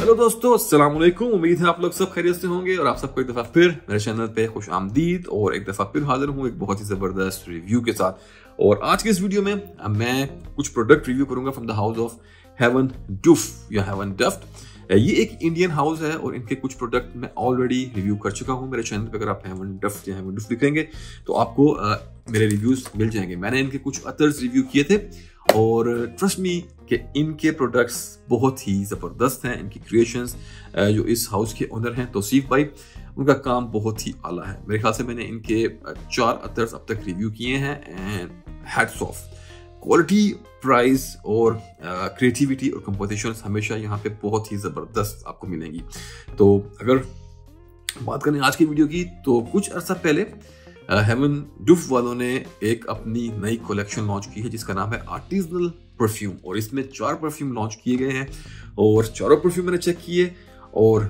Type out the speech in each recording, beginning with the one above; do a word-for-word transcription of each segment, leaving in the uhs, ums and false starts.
Hello दोस्तों, अस्सलाम वालेकुम। उम्मीद है आप लोग सब खैरियत से होंगे और आप सबको एक दफा फिर मेरे चैनल पे खुश आमदीद। और एक दफा फिर हाजिर हूँ एक बहुत ही जबरदस्त रिव्यू के साथ। और आज की इस वीडियो में मैं कुछ प्रोडक्ट रिव्यू करूंगा from the house of heaven डुफ या हेवन डफ्ट। ये एक इंडियन हाउस है और इनके कुछ प्रोडक्ट मैं ऑलरेडी रिव्यू कर चुका हूँ मेरे चैनल पे। अगर आप हेवन डफ्ट या हेवन डुफ लिखेंगे तो आपको आ, मेरे रिव्यूज मिल जाएंगे। मैंने इनके कुछ अदर्स रिव्यू किए थे और ट्रस्ट मी कि इनके प्रोडक्ट्स बहुत ही ज़बरदस्त हैं। इनकी क्रिएशंस, जो इस हाउस के ओनर हैं तौसीफ भाई, उनका काम बहुत ही आला है। मेरे ख्याल से मैंने इनके चार अदर्स अब तक रिव्यू किए हैं and hats off. Quality, price और क्रिएटिविटी और कंपोजिशंस हमेशा यहाँ पे बहुत ही ज़बरदस्त आपको मिलेंगी। तो अगर बात करें आज की वीडियो की, तो कुछ अर्सा पहले हेवन डुफ वालों ने एक अपनी नई कलेक्शन लॉन्च की है जिसका नाम है आर्टिजनल परफ्यूम। और इसमें चार परफ्यूम लॉन्च किए गए हैं और चारों परफ्यूम मैंने चेक किए और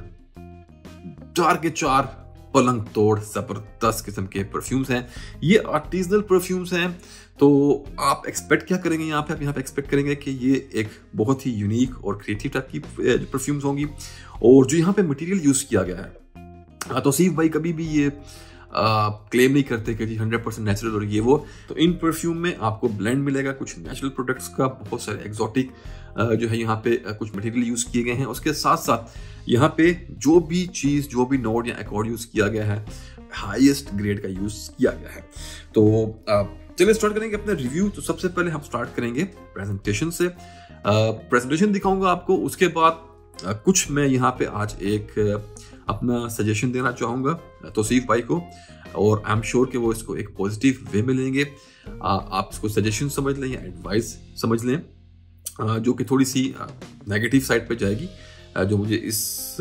चार के चार पलंग तोड़ जबरदस्त किस्म के परफ्यूम्स हैं। ये आर्टिजनल परफ्यूम्स हैं, तो आप एक्सपेक्ट क्या करेंगे यहाँ पे? आप यहाँ पे एक्सपेक्ट करेंगे कि ये एक बहुत ही यूनिक और क्रिएटिव टाइप की परफ्यूम्स होंगी। और जो यहाँ पे मटेरियल यूज किया गया है, तौसीफ भाई कभी भी ये क्लेम uh, नहीं करते कि जी हंड्रेड परसेंट नेचुरल और ये वो। तो इन परफ्यूम में आपको ब्लेंड मिलेगा कुछ नेचुरल प्रोडक्ट्स का, बहुत सारे एक्सोटिक uh, जो है यहाँ पे uh, कुछ मटेरियल यूज किए गए हैं। उसके साथ साथ यहाँ पे जो भी चीज, जो भी नोट या एकॉर्ड यूज किया गया है, हाईएस्ट ग्रेड का यूज किया गया है। तो uh, चलिए स्टार्ट करेंगे अपना रिव्यू। तो सबसे पहले हम स्टार्ट करेंगे प्रेजेंटेशन से। प्रेजेंटेशन uh, दिखाऊंगा आपको, उसके बाद uh, कुछ मैं यहाँ पे आज एक uh, अपना सजेशन देना चाहूँगा तौसीफ भाई को, और आई एम श्योर कि वो इसको एक पॉजिटिव वे में लेंगे। आप इसको सजेशन समझ लें या एडवाइस समझ लें, आ, जो कि थोड़ी सी नेगेटिव साइड पे जाएगी। आ, जो मुझे इस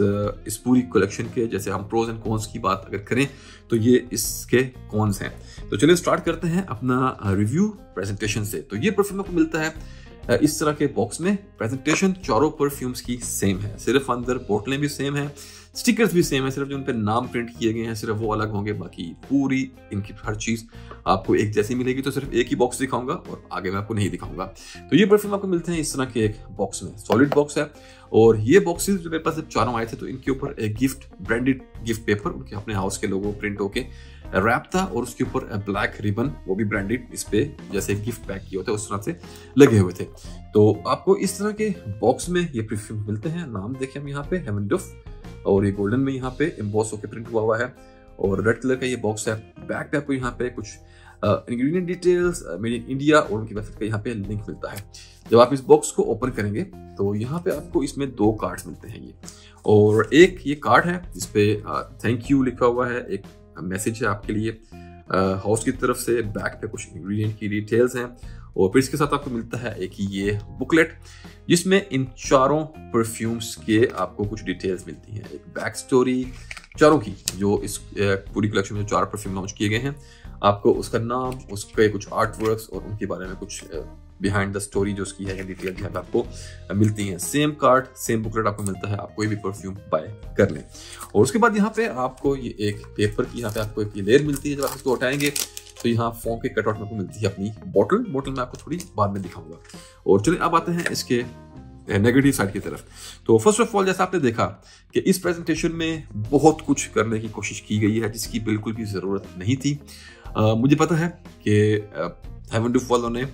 इस पूरी कलेक्शन के, जैसे हम प्रोज एंड कॉन्स की बात अगर करें तो ये इसके कॉन्स हैं। तो चलिए स्टार्ट करते हैं अपना रिव्यू प्रेजेंटेशन से। तो ये परफ्यूम आपको मिलता है इस तरह के बॉक्स में। प्रेजेंटेशन चारों परफ्यूम्स की सेम है, सिर्फ अंदर बोतलें भी सेम है, स्टिकर्स भी सेम है, सिर्फ जो उन पे नाम प्रिंट किए गए हैं सिर्फ वो अलग होंगे। बाकी पूरी इनकी हर चीज आपको एक जैसी मिलेगी। तो सिर्फ एक ही बॉक्स दिखाऊंगा और आगे मैं आपको नहीं दिखाऊंगा। तो ये परफ्यूम आपको मिलते हैं इस तरह के एक बॉक्स में, सॉलिड बॉक्स है। और ये बॉक्सेस जो मेरे पास जब चारों आए थे तो इनके ऊपर एक गिफ्ट, ब्रांडेड गिफ्ट पेपर, उनके अपने हाउस के लोगो प्रिंट होके रैप था, और उसके ऊपर ब्लैक रिबन, वो भी ब्रांडेड, इस पे जैसे गिफ्ट पैक किए होते हैं उस तरह से लगे हुए थे। तो आपको इस तरह के बॉक्स में ये परफ्यूम मिलते हैं। नाम देखें हम यहाँ पे, हेवन डुफ, और ये गोल्डन में यहाँ पे एम्बॉस होकर प्रिंट हुआ हुआ है और रेड कलर का ये बॉक्स है। बैक पे आपको यहाँ पे कुछ ingredient details, made in India और उनकी वेबसाइट का यहाँ पे लिंक मिलता है। जब आप इस बॉक्स को ओपन करेंगे तो यहाँ पे आपको इसमें दो कार्ड्स मिलते हैं ये, और एक ये कार्ड है जिसपे थैंक यू लिखा हुआ है, एक मैसेज है आपके लिए हाउस की तरफ से। बैक पे कुछ इंग्रेडिएंट की डिटेल्स हैं और फिर इसके साथ आपको मिलता है एक ये बुकलेट जिसमें इन चारों परफ्यूम्स के आपको कुछ डिटेल्स मिलती हैं। एक बैक स्टोरी चारों की, जो इस पूरी कलेक्शन में चार परफ्यूम लॉन्च किए गए हैं, आपको उसका नाम, उसके कुछ आर्ट वर्क्स और उनके बारे में कुछ बिहाइंड द स्टोरी जो उसकी है डिटेल यहाँ पे आपको मिलती हैं। सेम कार्ड, सेम बुकलेट आपको मिलता है, आप कोई भी परफ्यूम बाय कर लें। और उसके बाद यहाँ पे आपको ये एक पेपर की यहाँ पे आपको एक लेयर मिलती है। जब आप इसको उठाएंगे तो यहाँ फोम के कटआउट में आपको मिलती है अपनी बॉटल। बॉटल में आपको थोड़ी बाद में दिखाऊंगा। और चलिए अब आते हैं इसके नेगेटिव साइड की तरफ। तो फर्स्ट ऑफ ऑल, जैसा आपने देखा कि इस प्रेजेंटेशन में बहुत कुछ करने की कोशिश की गई है जिसकी बिल्कुल भी जरूरत नहीं थी। uh, मुझे पता है कि हेवन डुफ वालों ने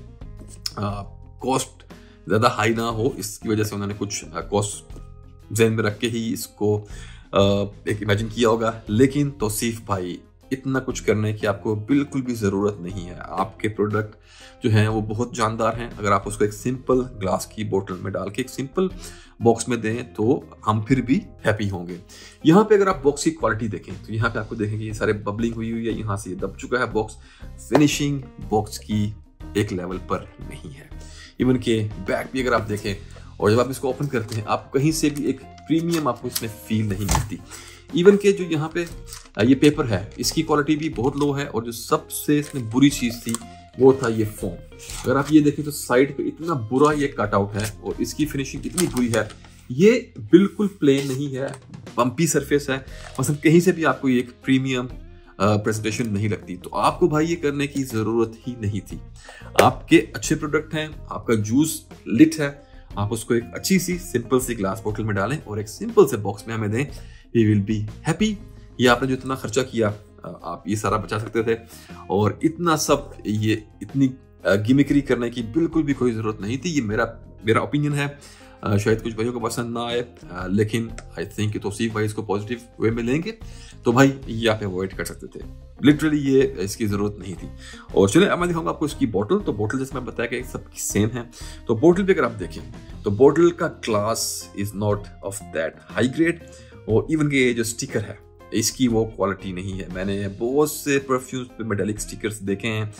कॉस्ट uh, ज्यादा हाई ना हो, इसकी वजह से उन्होंने कुछ कॉस्ट uh, ज़हन में रख के ही इसको uh, एक इमेजिन किया होगा। लेकिन तौसीफ भाई, इतना कुछ करने की आपको बिल्कुल भी ज़रूरत नहीं है। आपके प्रोडक्ट जो हैं वो बहुत जानदार हैं। अगर आप उसको एक सिंपल ग्लास की बोतल में डाल के एक सिंपल बॉक्स में दें तो हम फिर भी हैप्पी होंगे। यहाँ पे अगर आप बॉक्स की क्वालिटी देखें तो यहाँ पे आपको देखेंगे ये सारे बबलिंग हुई हुई है, यहाँ से ये दब चुका है बॉक्स। फिनिशिंग बॉक्स की एक लेवल पर नहीं है। इवन के बैक भी अगर आप देखें और जब आप इसको ओपन करते हैं, आप कहीं से भी एक प्रीमियम आपको इसमें फील नहीं मिलती। इवन के जो यहाँ पे ये पेपर है, इसकी क्वालिटी भी बहुत लो है। और जो सबसे इसमें बुरी चीज थी वो था ये फोम। अगर आप ये देखें तो साइड पे इतना बुरा ये कटआउट है और इसकी फिनिशिंग इतनी बुरी है। ये बिल्कुल प्लेन नहीं है, बम्पी सरफेस है। मतलब कहीं से भी आपको ये एक प्रीमियम प्रेजेंटेशन नहीं लगती। तो आपको भाई ये करने की जरूरत ही नहीं थी। आपके अच्छे प्रोडक्ट हैं, आपका जूस लिट है, आप उसको एक अच्छी सी सिंपल सी ग्लास बोतल में डालें और एक सिंपल से बॉक्स में हमें दें, वी विल बी हैप्पी। ये आपने जो इतना खर्चा किया आप ये सारा बचा सकते थे, और इतना सब ये इतनी गिमिकरी करने की बिल्कुल भी कोई ज़रूरत नहीं थी। ये मेरा मेरा ओपिनियन है, Uh, शायद कुछ भाइयों को पसंद ना आए, uh, लेकिन आई थिंक तौसीफ भाई इसको पॉजिटिव वे में लेंगे, तो भाई ये आप अवॉइड कर सकते थे। लिटरली ये इसकी ज़रूरत नहीं थी। और चलिए अब मैं दिखाऊंगा आपको इसकी बोतल। तो बोतल जैसे मैं बताया कि सब सेम है, तो बोतल पे अगर आप देखें तो बोतल का glass is not of that high grade, और इवन के ये जो स्टिकर है इसकी वो क्वालिटी नहीं है। मैंने बहुत से परफ्यूम्स पे मेटालिक स्टिकर्स देखे हैं,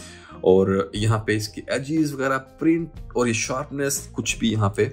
और यहाँ पे इसके एजेस वगैरह, प्रिंट और ये शार्पनेस कुछ भी यहाँ पे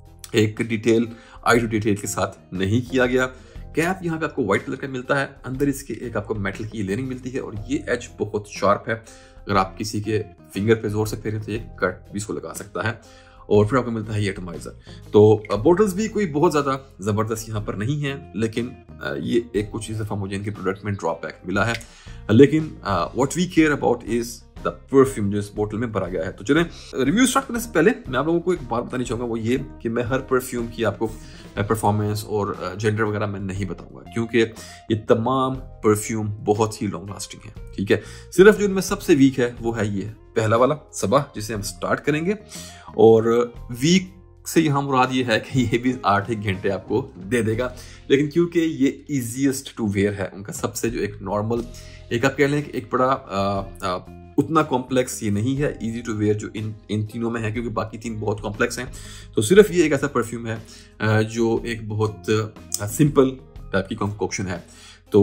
एक डिटेल आई टू डिटेल के साथ नहीं किया गया। कैप यहाँ पे आपको व्हाइट कलर का मिलता है, अंदर इसके एक आपको मेटल की लेयरिंग मिलती है, और ये एज बहुत शार्प है। अगर आप किसी के फिंगर पे जोर से फेरें तो ये कट भी इसको लगा सकता है। और फिर आपको मिलता है ये एटमाइजर। तो बोटल्स भी कोई बहुत ज़्यादा ज़बरदस्त यहाँ पर नहीं है, लेकिन ये एक कुछ दफ़ा मुझे इनके प्रोडक्ट में ड्रॉबैक मिला है। लेकिन what we care about is the perfume जो इस बोतल में भरा गया है। तो चलें रिव्यू स्टार्ट करने से पहले मैं आप लोगों को एक बात बतानी चाहूँगा, वो ये कि मैं हर परफ्यूम की आपको परफॉर्मेंस और जेंडर वगैरह मैं नहीं बताऊंगा, क्योंकि ये तमाम परफ्यूम बहुत ही लॉन्ग लास्टिंग है। ठीक है, सिर्फ जो इनमें सबसे वीक है वो है ये पहला वाला सबा, जिसे हम स्टार्ट करेंगे। और वीक से यहाँ मुराद ये है कि ये भी आठ एक घंटे आपको दे देगा, लेकिन क्योंकि ये इजीएस्ट टू वेयर है उनका, सबसे जो एक नॉर्मल, एक आप कह लें कि एक बड़ा आ, आ, उतना कॉम्प्लेक्स ये नहीं है, इजी टू वेयर जो इन इन तीनों में है, क्योंकि बाकी तीन बहुत कॉम्प्लेक्स हैं। तो सिर्फ ये एक ऐसा परफ्यूम है जो एक बहुत सिंपल टाइप की कॉन्कोक्शन है। तो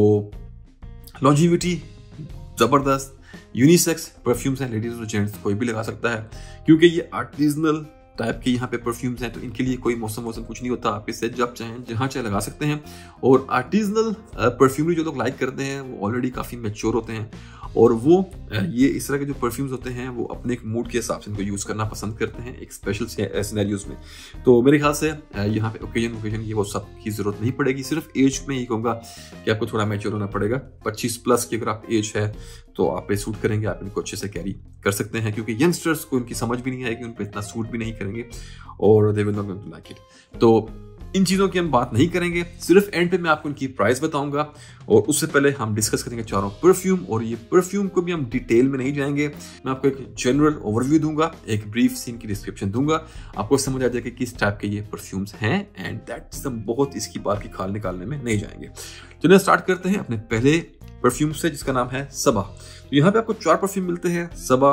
लॉन्जिविटी ज़बरदस्त, यूनिसेक्स परफ्यूम्स हैं, लेडीज और जेंट्स कोई भी लगा सकता है, क्योंकि ये आर्टिजनल टाइप के यहाँ पे परफ्यूम्स हैं, तो इनके लिए कोई मौसम मौसम कुछ नहीं होता, आप इसे जब चाहें जहाँ चाहे लगा सकते हैं। और आर्टिजनल परफ्यूमरी जो लोग लाइक करते हैं वो ऑलरेडी काफ़ी मैच्योर होते हैं, और वो ये इस तरह के जो परफ्यूम्स होते हैं वो अपने एक मूड के हिसाब से इनको यूज़ करना पसंद करते हैं एक स्पेशल सिनेरियोज में। तो मेरे ख्याल से यहाँ पे ओकेजन ओकेजन ये वो सब की ज़रूरत नहीं पड़ेगी। सिर्फ एज में ये कहूँगा कि आपको थोड़ा मैच्योर होना पड़ेगा। पच्चीस प्लस की अगर आप एज है तो आप पे सूट करेंगे, आप इनको अच्छे से कैरी कर सकते हैं, क्योंकि यंगस्टर्स को इनकी समझ भी नहीं आएगी, उन पर इतना सूट भी नहीं करेंगे, और they will not going to like it. तो इन चीज़ों की हम बात नहीं करेंगे, सिर्फ एंड पे मैं आपको इनकी प्राइस बताऊंगा, और उससे पहले हम डिस्कस करेंगे चारों परफ्यूम। और ये परफ्यूम को भी हम डिटेल में नहीं जाएंगे, मैं आपको एक जनरल ओवरव्यू दूंगा, एक ब्रीफ सीन की डिस्क्रिप्शन दूंगा, आपको समझ आ जाएगा कि किस टाइप के ये परफ्यूम्स हैं, एंड दैट्स हम बहुत इसकी बात की खाल निकालने में नहीं जाएंगे। चलिए स्टार्ट करते हैं अपने पहले परफ्यूम से, जिसका नाम है सबा। तो यहाँ पे आपको चार परफ्यूम मिलते हैं, सबा,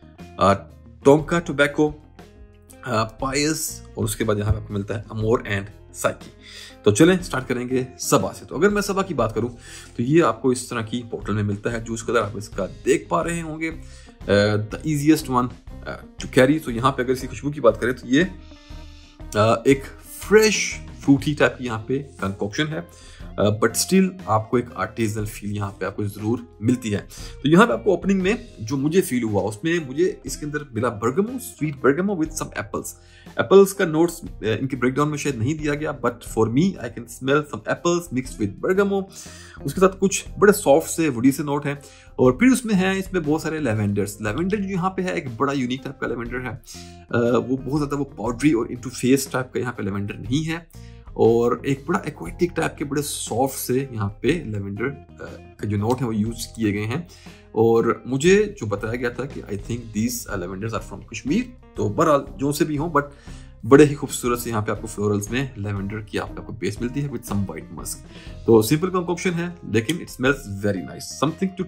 टोंका टोबैको, पायस, और उसके बाद यहाँ पे आपको मिलता है अमोर एंड साइकी। तो चलें स्टार्ट करेंगे सबा से। तो अगर मैं सबा की बात करूं तो ये आपको इस तरह की बोतल में मिलता है, जूस कलर आप इसका देख पा रहे होंगे, the easiest one to carry. तो यहाँ पे अगर इसकी खुशबू की बात करें तो ये uh, एक फ्रेश फ्रूटी टाइप की यहाँ पे कंकोक्शन है, बट स्टिल आपको एक आर्टिजनल फील यहाँ पे आपको जरूर मिलती है। तो यहाँ पे आपको ओपनिंग में जो मुझे फील हुआ उसमें मुझे इसके अंदर मिला bergamot, sweet bergamot with some apples. Apples का नोट्स इनके ब्रेकडाउन में शायद नहीं दिया गया, but for me I can smell some apples mixed with bergamot. उसके साथ कुछ बड़े सॉफ्ट से वुडी से नोट है, और फिर उसमें है इसमें बहुत सारे लेवेंडर्स। लेवेंडर जो यहाँ पे है एक बड़ा यूनिक टाइप का लेवेंडर है, वो बहुत ज्यादा वो पाउडरी और इनटू फेस टाइप का यहाँ पे लेवेंडर नहीं है, और एक बड़ा एक्वाटिक टाइप के बड़े सॉफ्ट से यहाँ पे लेवेंडर का जो नोट है वो यूज किए गए हैं। और मुझे जो बताया गया था कि I think these lavenders are from Kashmir, तो बहरहाल जो से भी हों, बट बड़े ही खूबसूरत से यहाँ पे आपको फ्लोरल्स में लेवेंडर की आपको बेस मिलती है विद सम वाइट मस्क। तो सिंपल कंकोक्शन है, लेकिन it smells very nice, something to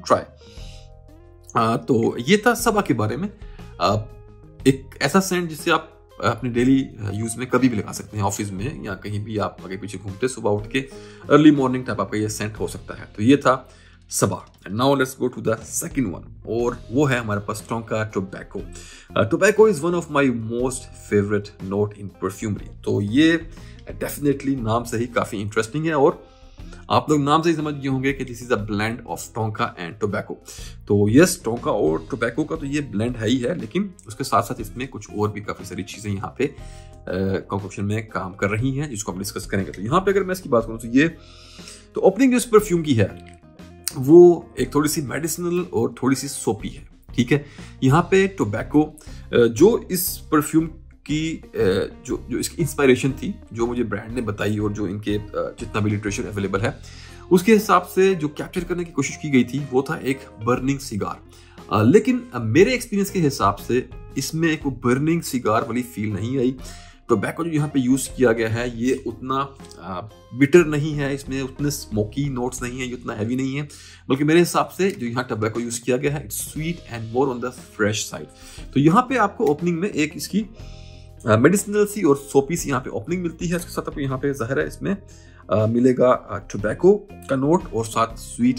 try. तो ये था सबा के बारे में। आ, एक ऐसा सेंट जिससे आप अपने डेली यूज में कभी भी लगा सकते हैं, ऑफिस में या कहीं भी आप आगे पीछे घूमते सुबह उठ के अर्ली मॉर्निंग टाइप आपका ये सेंट हो सकता है। तो ये था Saba. Now let's go to the second one, और वो है हमारे पास tonka tobacco. Tobacco is one of my most favourite note in perfumery. तो ये डेफिनेटली नाम से ही काफी इंटरेस्टिंग है, और आप लोग नाम से ही समझ गए होंगे कि this is a blend of tonka and tobacco. तो यस, टोंका और टोबैको का तो ये ब्लेंड है ही है, लेकिन उसके साथ साथ इसमें कुछ और भी काफी सारी चीजें यहाँ पे कंकोक्शन में काम कर रही हैं, जिसको हम डिस्कस करेंगे। तो यहाँ पे अगर मैं इसकी बात करूँ तो ये तो ओपनिंग जो इस परफ्यूम की है वो एक थोड़ी सी मेडिसिनल और थोड़ी सी सोपी है। ठीक है, यहाँ पे टोबैको जो इस परफ्यूम की जो जो इसकी इंस्पायरेशन थी, जो मुझे ब्रांड ने बताई और जो इनके जितना भी लिटरेचर अवेलेबल है उसके हिसाब से जो कैप्चर करने की कोशिश की गई थी वो था एक बर्निंग सिगार। लेकिन मेरे एक्सपीरियंस के हिसाब से इसमें एक वो बर्निंग सिगार वाली फील नहीं आई। टोबैको जो यहाँ पे यूज किया गया है ये उतना बिटर नहीं है, इसमें उतने स्मोकी नोट्स नहीं है, ये उतना हैवी नहीं है, बल्कि मेरे हिसाब से जो यहाँ टोबैको यूज किया गया है it's sweet and more on the fresh side. तो यहाँ पे आपको ओपनिंग में एक इसकी मेडिसिनल सी और सोपी सी यहाँ पे ओपनिंग मिलती है। इसके साथ आपको यहाँ पे जाहिर है इसमें आ, मिलेगा टोबैको का नोट और साथ स्वीट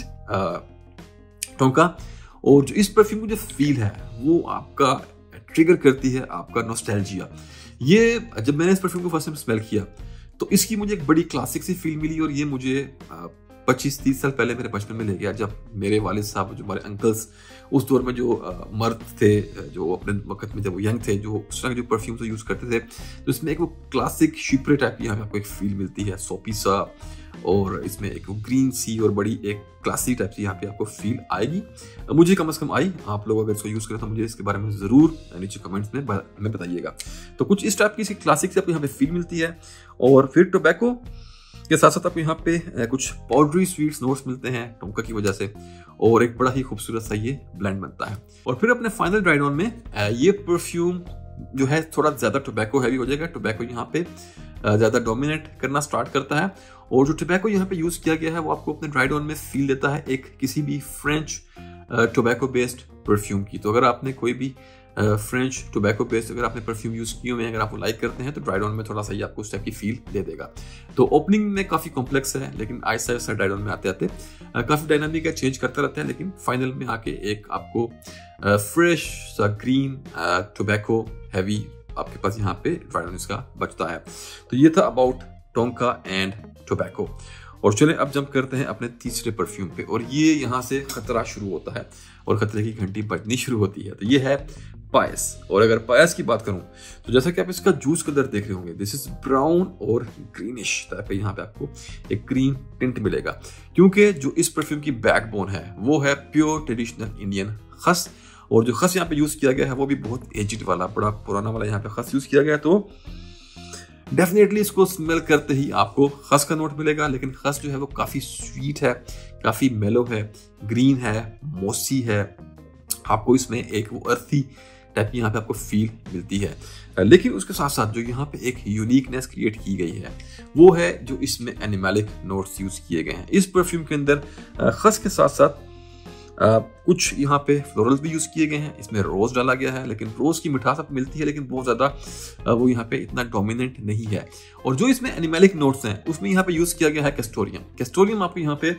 टोंका। और जो इस परफ्यूम की जो फील है वो आपका ट्रिगर करती है आपका नॉस्टैल्जिया। ये जब मैंने इस परफ्यूम को फर्स्ट टाइम स्मेल किया तो इसकी मुझे एक बड़ी क्लासिक सी फील मिली और ये मुझे पच्चीस तीस साल पहले मेरे बचपन में ले गया, जब मेरे वालिद साहब जो हमारे अंकल्स उस दौर में जो आ, मर्द थे जो अपने वक्त में जब वो यंग थे जो उस तरह के जो परफ्यूम्स यूज करते थे, तो इसमें एक वो क्लासिक शिपरे टाइप की यहाँ पे आपको एक फील मिलती है, सोपी सा, और इसमें एक वो ग्रीन सी और बड़ी एक क्लासिक टाइप की यहाँ पे आपको फील आएगी। मुझे कम से कम आई। आप लोग अगर इसको यूज करें तो मुझे इसके बारे में जरूर नीचे कमेंट्स में में बताइएगा। तो कुछ इस टाइप की इसकी क्लासिक से आपको यहाँ पे फील मिलती है। और फिर टोबैको के साथ साथ आपको यहाँ पे कुछ पाउडरी स्वीट्स नोट्स मिलते हैं टोंका की वजह से, और एक बड़ा ही खूबसूरत सा ये ब्लेंड बनता है। और फिर अपने फाइनल ड्राई डाउन में ये परफ्यूम जो है थोड़ा ज्यादा टोबैको हैवी हो जाएगा। टोबैको यहाँ पे ज्यादा डोमिनेट करना स्टार्ट करता है, और जो टोबैको यहाँ पे यूज किया गया है वो आपको अपने ड्राई डाउन में फील देता है एक किसी भी फ्रेंच टोबैको बेस्ड परफ्यूम की। तो अगर आपने कोई भी फ्रेंच टोबैको बेस्ड अगर आपने परफ्यूम यूज किए हुए हैं, अगर आपको लाइक करते हैं, तो ड्राई डाउन में थोड़ा सा ही आपको उस टाइप की फील दे देगा। तो ओपनिंग में काफी कॉम्प्लेक्स है, लेकिन आहिस्ता आहिस्ता ड्राई डाउन में आते आते काफी डायनामिक है, चेंज करता रहता है, लेकिन फाइनल में आके एक आपको फ्रेश सा ग्रीन टोबैको हैवी आपके पास यहाँ पे ड्राई डाउन इसका बचता है। तो ये था अबाउट टोंका एंड टोबैको। और चले अब जंप करते हैं अपने तीसरे परफ्यूम पे, और ये यहाँ से खतरा शुरू होता है और खतरे की घंटी बजनी शुरू होती है। तो ये है पायस। और अगर पायस की बात करूं तो जैसा कि आप इसका जूस कलर देख रहे होंगे, दिस इज ब्राउन और ग्रीनिश टाइप का यहाँ पे आपको एक ग्रीन टिंट मिलेगा, क्योंकि जो इस परफ्यूम की बैकबोन है वो है प्योर ट्रेडिशनल इंडियन खस। और जो खस यहाँ पे यूज किया गया है वो भी बहुत एजिड वाला, बड़ा पुराना वाला यहाँ पे खस यूज किया गया है। तो डेफिनेटली इसको स्मेल करते ही आपको खस का नोट मिलेगा, लेकिन खस जो है वो काफी स्वीट है, काफी मेलो है, ग्रीन है, मोसी है। आपको इसमें एक वो अर्थी टाइप की यहाँ पे आपको फील मिलती है, लेकिन उसके साथ साथ जो यहाँ पे एक यूनिकनेस क्रिएट की गई है वो है जो इसमें एनिमैलिक नोट्स यूज किए गए हैं। इस परफ्यूम के अंदर खस के साथ साथ Uh, कुछ यहाँ पे फ्लोरल्स भी यूज किए गए हैं, इसमें रोज डाला गया है, लेकिन रोज की मिठास आपको मिलती है, लेकिन बहुत ज्यादा uh, वो यहाँ पे इतना डोमिनेंट नहीं है। और जो इसमें एनिमैलिक नोट्स हैं उसमें यहाँ पे यूज किया गया है कैस्टोरियम। कैस्टोरियम आपको यहाँ पे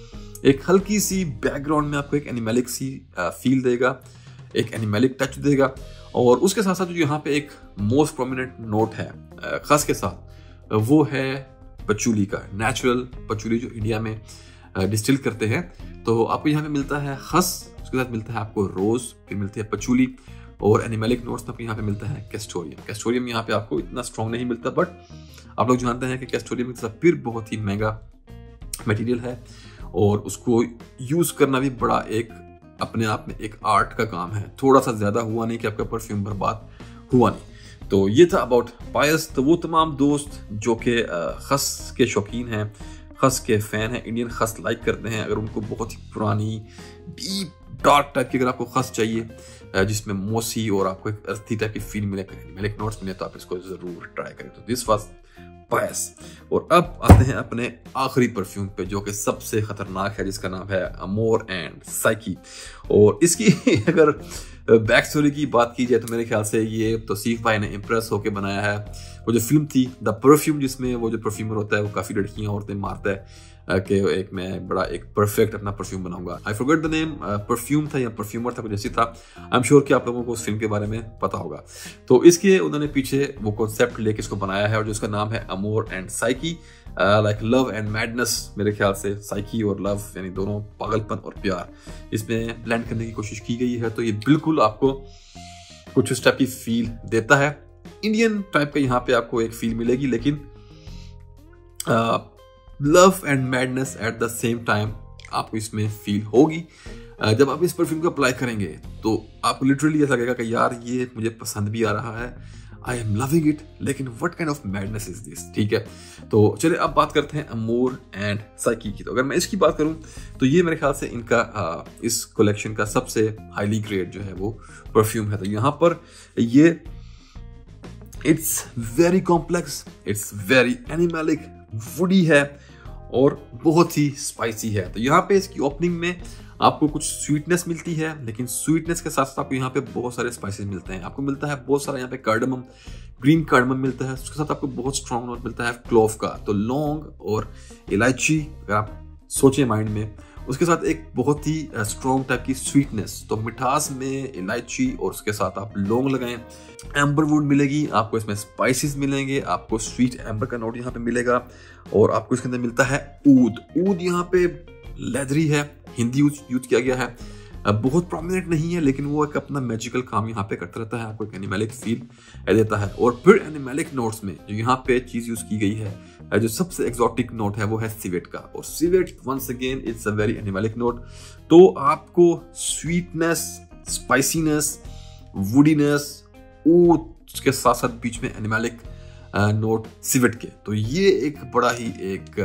एक हल्की सी बैकग्राउंड में आपको एक एनिमैलिक सी फील देगा, एक एनिमैलिक टच देगा। और उसके साथ साथ जो यहाँ पे एक मोस्ट प्रोमिनेंट नोट है खास के साथ वो है पचूली का, नेचुरल पचूली जो इंडिया में डिस्टिल करते हैं। तो आपको यहाँ पे मिलता है खस, उसके साथ मिलता है आपको रोज, फिर मिलती है पचूली, और एनिमैलिक नोट्स में आपको यहाँ पे मिलता है कैस्टोरियम। कैस्टोरियम यहाँ पे आपको इतना स्ट्रॉन्ग नहीं मिलता, बट आप लोग जानते हैं कि कैस्टोरियम फिर बहुत ही महंगा मटेरियल है, और उसको यूज करना भी बड़ा एक अपने आप में एक आर्ट का काम है। थोड़ा सा ज्यादा हुआ नहीं कि आपका परफ्यूम बर्बाद हुआ नहीं। तो ये था अबाउट पायस। तो वो तमाम दोस्त जो कि खस के शौकीन हैं, खस के फैन है, इंडियन खस लाइक करते हैं, अगर उनको बहुत ही पुरानी डीप डार्क टाइप की अगर आपको खस चाहिए जिसमें मोसी और आपको एक अर्थी टाइप की फील मिले, मेलिक नोट्स मिले, तो आप इसको जरूर ट्राई करें। तो दिस वाज पायस। और अब आते हैं अपने आखिरी परफ्यूम पे जो कि सबसे खतरनाक है, जिसका नाम है अमोर एंड साइकी। और इसकी अगर बैक स्टोरी की बात की जाए तो मेरे ख्याल से ये तौसीफ भाई ने इम्प्रेस होकर बनाया है। वो जो फिल्म थी द परफ्यूम, जिसमें वो जो परफ्यूमर होता है वो काफी लड़कियां औरतें मारता है कि एक मैं बड़ा एक परफेक्ट अपना परफ्यूम बनाऊंगा। I forgot the name, perfume था या परफ्यूमर था, कुछ ऐसी था। आई एम श्योर कि आप लोगों को उस फिल्म के बारे में पता होगा। तो इसके उन्होंने पीछे वो कॉन्सेप्ट लेके इसको बनाया है, और जिसका नाम है Amor and Psyche, like love and madness. मेरे ख्याल से साइकी और लव यानी दोनों पागलपन और प्यार इसमें ब्लेंड करने की कोशिश की गई है। तो ये बिल्कुल आपको कुछ उस टाइप की फील देता है, इंडियन टाइप का यहाँ पे आपको एक फील मिलेगी, लेकिन love and madness at the same time आपको इसमें फील होगी। uh, जब आप इस परफ्यूम को अप्लाई करेंगे तो आपको लिटरली ऐसा लगेगा कि यार ये मुझे पसंद भी आ रहा है आई एम लविंग इट, लेकिन what kind of madness is this. ठीक है, तो चलिए अब बात करते हैं अमूर एंड साइकी की। तो अगर मैं इसकी बात करूं तो ये मेरे ख्याल से इनका आ, इस कलेक्शन का सबसे हाईली ग्रेड जो है वो परफ्यूम है। तो यहाँ पर ये it's very complex, it's very animalic, woody है और बहुत ही स्पाइसी है। तो यहाँ पे इसकी ओपनिंग में आपको कुछ स्वीटनेस मिलती है, लेकिन स्वीटनेस के साथ साथ आपको यहाँ पे बहुत सारे स्पाइसेस मिलते हैं। आपको मिलता है बहुत सारा यहाँ पे कार्डमम, ग्रीन कार्डमम मिलता है, उसके साथ आपको बहुत स्ट्रॉन्ग नोट मिलता है क्लोव का। तो लौंग और इलायची अगर आप सोचें माइंड में, उसके साथ एक बहुत ही स्ट्रॉन्ग टाइप की स्वीटनेस। तो मिठास में इलायची और उसके साथ आप लौंग लगाएं, एम्बरवुड मिलेगी आपको, इसमें स्पाइसेस मिलेंगे, आपको स्वीट एम्बर का नोट यहाँ पे मिलेगा और आपको इसके अंदर मिलता है ऊद। ऊद यहाँ पे लेदरी है, हिंदी यूज यूज किया गया है, बहुत प्रोमिनेंट नहीं है, लेकिन वो एक अपना मैजिकल काम यहाँ पे करता रहता है, आपको एक एनिमलिक फील देता है। और फिर एनिमलिक नोट्स में जो यहाँ पे चीज यूज की गई है, जो सबसे एक्सोटिक नोट है वो है सिवेट का। और civet once again it's a very animalic note. तो आपको स्वीटनेस, स्पाइसीनेस, वुडीनेस, ऊद के साथ साथ बीच में एनिमलिक नोट सिवेट के, तो ये एक बड़ा ही एक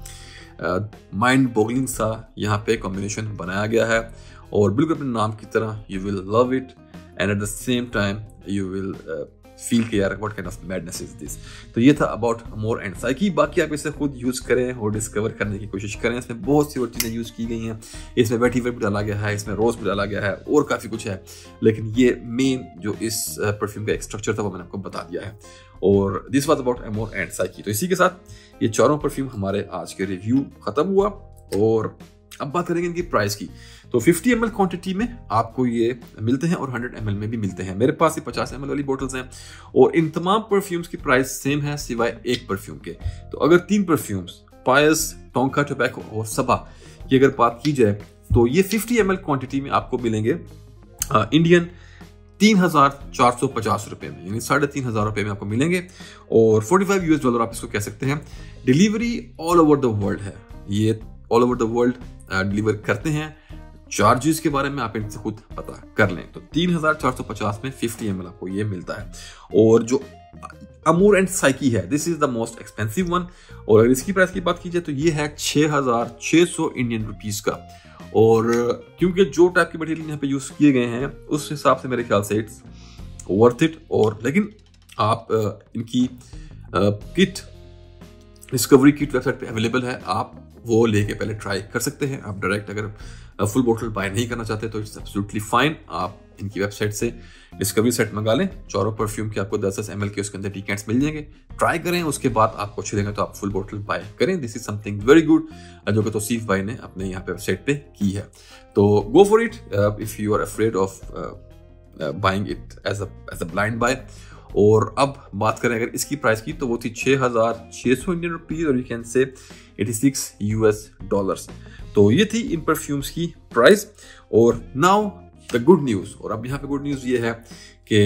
माइंड बॉगलिंग सा यहाँ पे कॉम्बिनेशन बनाया गया है। और बिल्कुल अपने नाम की तरह you will love it and at the same time you will feel कि यार what kind of madness is this. तो ये था अबाउट अमोर एंड साइकी। बाकी आप इसे खुद यूज करें और डिस्कवर करने की कोशिश करें। इसमें बहुत सी और चीजें यूज की गई हैं, इसमें वेटिवर भी डाला गया है, इसमें रोज भी डाला गया है और काफी कुछ है, लेकिन ये मेन जो इस परफ्यूम का एक स्ट्रक्चर था वो मैंने आपको बता दिया है। और this was about Amor and Psyche. तो इसी के साथ ये चारों परफ्यूम हमारे आज के रिव्यू खत्म हुआ और अब बात करेंगे इनकी प्राइस की। तो फिफ्टी एम एल क्वांटिटी में आपको ये मिलते हैं और हंड्रेड एम एल में भी मिलते हैं। मेरे पास ये पचास एम एल वाली बोटल्स हैं और इन तमाम परफ्यूम्स की प्राइस सेम है सिवाय एक परफ्यूम के। तो अगर तीन परफ्यूम्स पायस, टोंका टोबैको और सबा की अगर बात की जाए तो ये फिफ्टी एम एल क्वांटिटी में आपको मिलेंगे आ, इंडियन तीन हजार चार सौ पचास रुपए में, यानी साढ़े तीन हजार रुपए में आपको मिलेंगे। और फोर्टी फाइव यूएस डॉलर आप इसको कह सकते हैं। Delivery all over the world है, ये all over the world deliver करते हैं। चार्जेस के बारे में आप इनसे खुद पता कर लें। तो तीन हजार चार सौ पचास में फिफ्टी एम एल आपको ये मिलता है। और जो अमूर एंड साइकी है, this is the most expensive one. और अगर इसकी प्राइस की बात की जाए तो ये है छह हजार छह सौ इंडियन रुपीस का। और क्योंकि जो टाइप के मटेरियल यहाँ पे यूज किए गए हैं उस हिसाब से मेरे ख्याल से इट्स वर्थ इट। और लेकिन आप इनकी किट डिस्कवरी किट वेबसाइट पे अवेलेबल है, आप वो लेके पहले ट्राई कर सकते हैं। आप डायरेक्ट अगर फुल बोतल बाय नहीं करना चाहते तो इट्स एब्सोल्युटली फाइन, आप इनकी वेबसाइट से डिस्कवरी सेट मंगा लें। चारों परफ्यूम के आपको दस दस एम एल के उसके अंदर डीकेंट्स मिल जाएंगे, ट्राई करें, उसके बाद आपको अच्छे लगेंगे तो आप फुल बोतल बाय करें। This is something very good जो कि तौसीफ भाई ने अपने यहाँ पे वेबसाइट पे की है। तो go for it if you are afraid of buying it as as a blind buy. और अब बात करें अगर इसकी प्राइस की तो वो थी छह हजार छह सौ इंडियन रुपीज और यू कैन से छियासी यूएस डॉलर्स। तो ये थी इन परफ्यूम्स की प्राइस। और नाउ द गुड न्यूज, और अब यहाँ पे गुड न्यूज ये है कि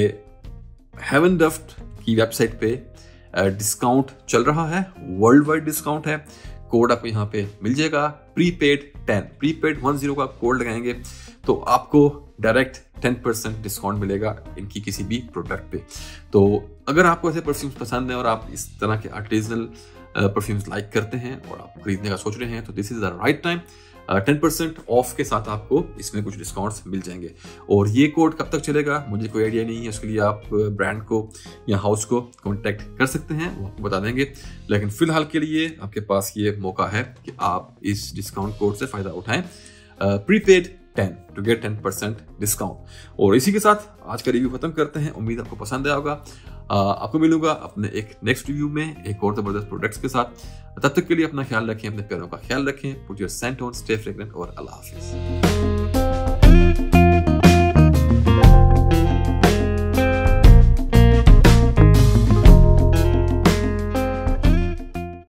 हेवन डस्ट की वेबसाइट पे डिस्काउंट चल रहा है, वर्ल्ड वाइड डिस्काउंट है। कोड आपको यहाँ पे मिल जाएगा prepaid ten, prepaid one zero का कोड लगाएंगे तो आपको डायरेक्ट टेन परसेंट डिस्काउंट मिलेगा इनकी किसी भी प्रोडक्ट पे। तो अगर आपको ऐसे परफ्यूम्स पसंद है और आप इस तरह के आर्टिजनल परफ्यूम्स लाइक करते हैं और आप खरीदने का सोच रहे हैं तो this is the right time. Ten percent off के साथ आपको इसमें कुछ डिस्काउंट्स मिल जाएंगे। और ये कोड कब तक चलेगा मुझे कोई आइडिया नहीं है, उसके लिए आप ब्रांड को या हाउस को कांटेक्ट कर सकते हैं, वो आपको बता देंगे। लेकिन फिलहाल के लिए आपके पास ये मौका है कि आप इस डिस्काउंट कोड से फायदा उठाएं, prepaid ten to get ten percent discount. और इसी के साथ आज का रिव्यू खत्म करते हैं। उम्मीद आपको पसंद आया होगा। आपको मिलूंगा अपने एक नेक्स्ट रिव्यू में एक और जबरदस्त प्रोडक्ट्स के साथ। तब तक के लिए अपना ख्याल रखें, अपने प्यारों का ख्याल रखें। Put your scent on, stay fragrant और अल्लाह हाफिज।